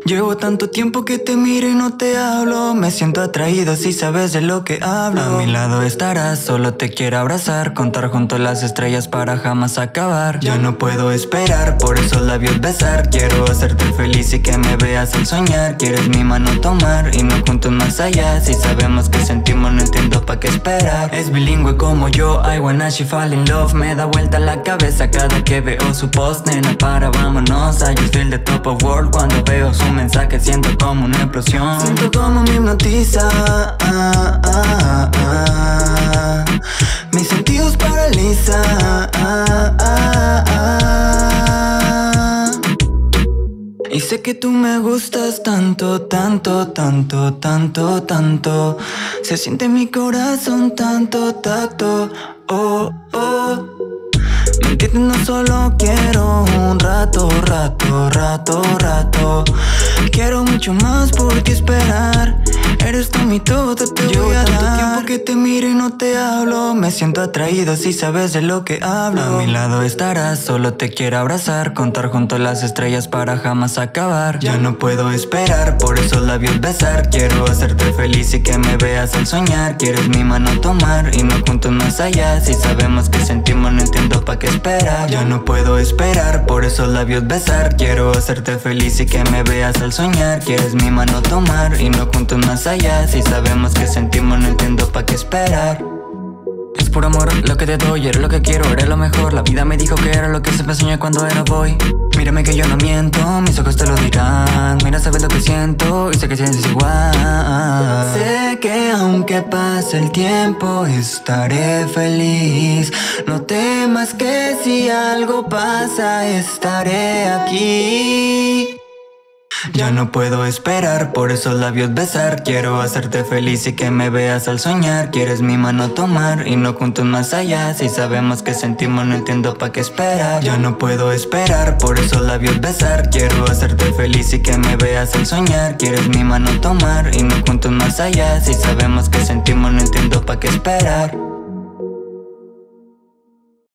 Llevo tanto tiempo que te miro y no te hablo. Me siento atraído si sabes de lo que hablo. A mi lado estarás, solo te quiero abrazar. Contar juntos las estrellas para jamás acabar. Ya no puedo esperar, por esos labios besar. Quiero hacerte feliz y que me veas al soñar. Quieres mi mano tomar y no juntos más allá. Si sabemos que sentimos no entiendo pa' qué esperar. Es bilingüe como yo, I wanna she fall in love. Me da vuelta la cabeza cada que veo su post. Nena, para, vámonos, I just feel the top of world. Cuando veo su mensaje siento como una explosión. Siento como me hipnotiza, mis sentidos paraliza, y sé que tú me gustas tanto, tanto, tanto, tanto, tanto. Se siente en mi corazón tanto tacto, oh, oh. ¿Me entiendes? No solo quiero un rato, rato, rato, rato. Quiero mucho más por ti esperar. Eres tú mi todo, te voy a dar. Llevo tanto tiempo que te miro y no te hablo. Me siento atraído si sabes de lo que hablo. A mi lado estarás, solo te quiero abrazar. Contar juntos las estrellas para jamás acabar. Ya no puedo esperar, por esos labios besar. Quiero hacerte feliz y que me veas al soñar. Quieres mi mano tomar y no juntos más allá. Si sabemos que sentimos no entiendo pa' qué esperar. Ya no puedo esperar, por esos labios besar. Quiero hacerte feliz y que me veas al soñar. Quieres mi mano tomar y no juntos más allá. Si sabemos que sentimos no entiendo pa' qué esperar. Es puro amor lo que te doy, era lo que quiero, era lo mejor. La vida me dijo que era lo que siempre soñé cuando era boy. Mírame que yo no miento, mis ojos te lo dirán. Mira, sabes lo que siento y sé que sientes igual. Sé que aunque pase el tiempo estaré feliz. No temas que si algo pasa estaré aquí. Ya no puedo esperar, por esos labios besar. Quiero hacerte feliz y que me veas al soñar. Quieres mi mano tomar y no juntos más allá. Si sabemos que sentimos no entiendo pa' qué esperar. Ya no puedo esperar, por esos labios besar. Quiero hacerte feliz y que me veas al soñar. Quieres mi mano tomar y no juntos más allá. Si sabemos que sentimos no entiendo pa' qué esperar.